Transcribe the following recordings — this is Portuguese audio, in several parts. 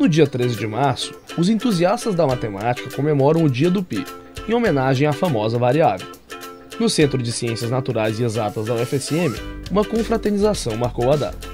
No dia 13 de março, os entusiastas da matemática comemoram o Dia do Pi, em homenagem à famosa variável. No Centro de Ciências Naturais e Exatas da UFSM, uma confraternização marcou a data.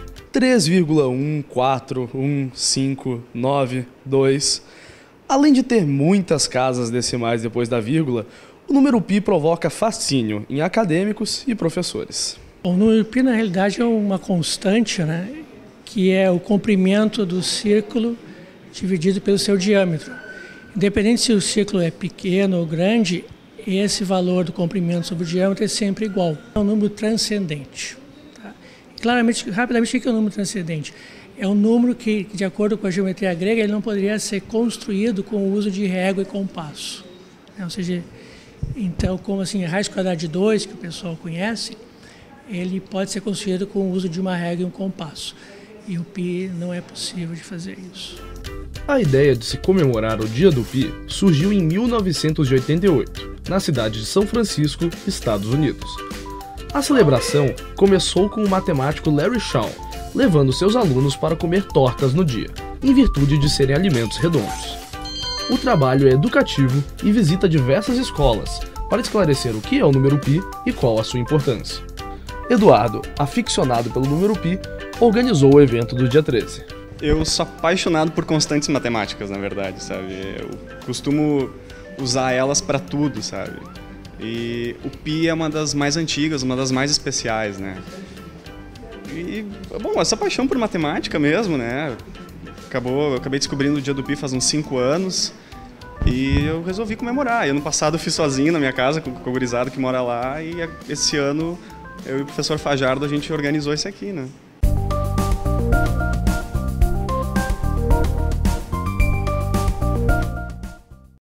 3,14159,2. Além de ter muitas casas decimais depois da vírgula, o número π provoca fascínio em acadêmicos e professores. O número π, na realidade, é uma constante, né? Que é o comprimento do círculo dividido pelo seu diâmetro. Independente se o círculo é pequeno ou grande, esse valor do comprimento sobre o diâmetro é sempre igual. É um número transcendente. Tá? Claramente, rapidamente, o que é um número transcendente? É um número que, de acordo com a geometria grega, ele não poderia ser construído com o uso de régua e compasso. Ou seja, então, como assim, a raiz quadrada de 2, que o pessoal conhece, ele pode ser construído com o uso de uma régua e um compasso. E o π não é possível de fazer isso. A ideia de se comemorar o Dia do Pi surgiu em 1988, na cidade de São Francisco, Estados Unidos. A celebração começou com o matemático Larry Shaw, levando seus alunos para comer tortas no dia, em virtude de serem alimentos redondos. O trabalho é educativo e visita diversas escolas para esclarecer o que é o número π e qual a sua importância. Eduardo, aficionado pelo número π, organizou o evento do dia 13. Eu sou apaixonado por constantes matemáticas, na verdade, sabe? Eu costumo usar elas para tudo, sabe? E o π é uma das mais antigas, uma das mais especiais, né? E, bom, essa paixão por matemática mesmo, né? Eu acabei descobrindo o Dia do Pi faz uns 5 anos e eu resolvi comemorar. E ano passado eu fiz sozinho na minha casa, com o gurizado que mora lá, e esse ano eu e o professor Fajardo a gente organizou esse aqui, né?